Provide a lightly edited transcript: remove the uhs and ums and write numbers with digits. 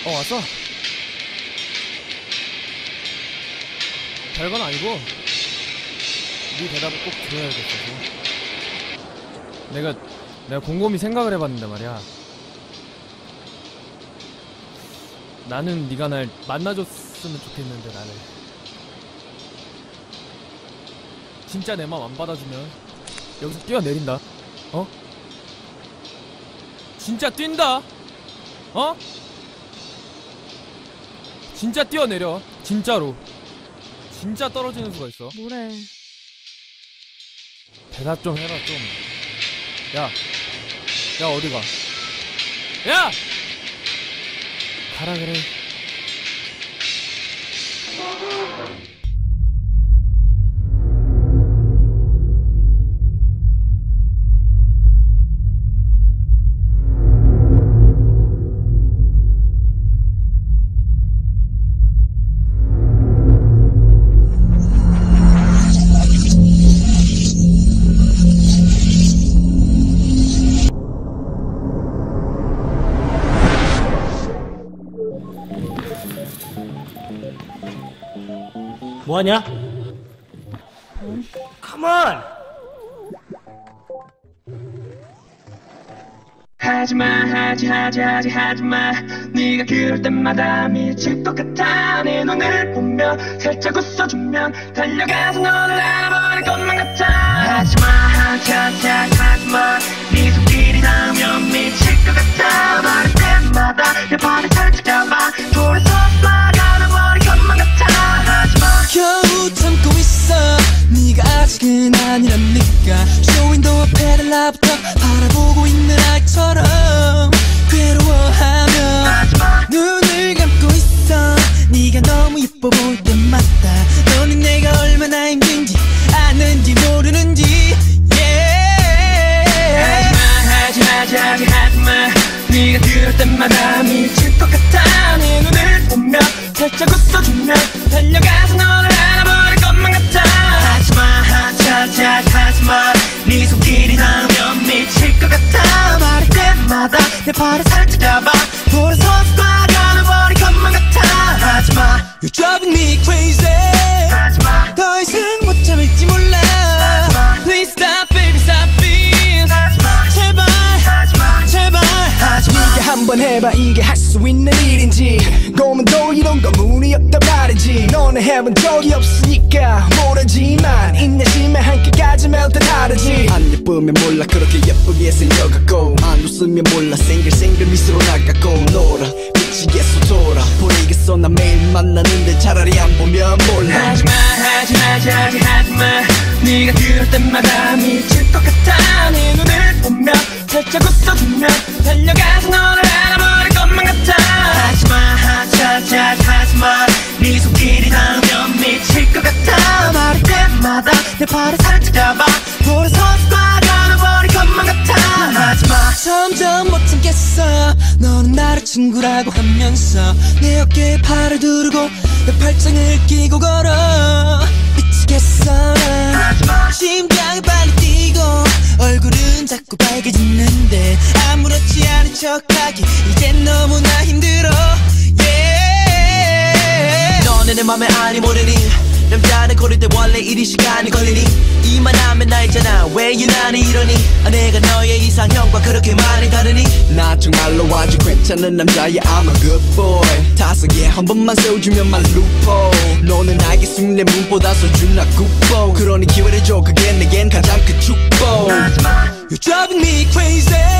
왔어? 별건 아니고 네 대답을 꼭 들어야겠어서 내가 곰곰이 생각을 해봤는데 말이야. 나는 네가 날 만나줬으면 좋겠는데 나를 진짜 내 맘 안 받아주면 여기서 뛰어내린다. 어? 진짜 뛴다. 어? 진짜 뛰어내려. 진짜로. 진짜 떨어지는 수가 있어. 뭐래? 대답 좀 해라 좀. 야 어디가? 야! 가라 그래. 뭐하냐? 컴온! 하지마 네가 그럴 때마다 미칠 것 같아. 내 눈을 보며 살짝 웃어주면 달려가서 너를 알아버릴 것만 같아. 하지마 네 손길이 닿으면 미칠 것 같아. 말할 때마다 내 발을 살짝 잡아 돌아서 나가버릴 것만 같아. 겨우 참고 있어. 네가 아직은 아니랍니까. 쇼윈도우 앞에 나부터 바라보고 있는 아이처럼 괴로워하며 눈을 감고 있어. 네가 너무 예뻐 보일 때마다 너는 내가 얼마나 힘든지 아는지 모르는지. 하지마 네가 그럴 때마다 미칠 것 같아. 내 눈을 보며 살짝 웃어주면 달려가서 너를 알아버릴 것만 같아. 하지마 네 손길이 닿으면 미칠 것 같아. 말할 때마다 내 발을 살짝 잡아 돌아서 나가버릴 것만 같아. 하지마 You're driving me crazy. 하지마 더 이상 못 참을지 몰라. Please stop baby stop it. 제발 네가 한번 해봐. 이게 할 수 있는 일인지. 고문도 이런 거 문이 없단 말이지. 너는 해본 적이 없으니까 모르지만 인내심에 한계까지면 다 다르지. 안 예쁘면 몰라 그렇게 예쁘게 생겨갖고 안 웃으면 몰라 생글생글 미소로 나가고 놀아 미치겠어 돌아 보이겠어 나 매일 만나는데 차라리 안 보면 몰라. 하지마 네가 그럴 때마다 미칠 것 같아. 내 눈을 보며 살짝 웃어주면 달려가서 너를 알아버릴 것만 같아. 하지마 네 손길이 닿으면 미칠 것 같아. 말할 때마다 내 발을 살짝 잡아 돌아서 나가버릴 것만 같아. 하지마 점점 못 참겠어. 너는 나를 친구라고 하면서 내 어깨에 팔을 두르고 내 팔짱을 끼고 걸어. 미치겠어 난. 심장이 빨리 뛰고 얼굴은 자꾸 빨개지는데 아무렇지 않은 척하기 이젠 너무나 힘들어. 너는 내 맘에 아니 모르니 남자는 고를 때 원래 이리 시간이 걸리니 이만하면 나있잖아 왜 유난히 이러니. 내가 너의 이상형과 그렇게 많이 다르니. 나 정말로 아주 괜찮은 남자야 I'm a good boy. 타석에 한 번만 세워주면 만 루포. 너는 알게 숙내 문보다 소중한 국보. 그러니 기회를 줘 그게 내겐 가장 큰 축복. You're driving me crazy.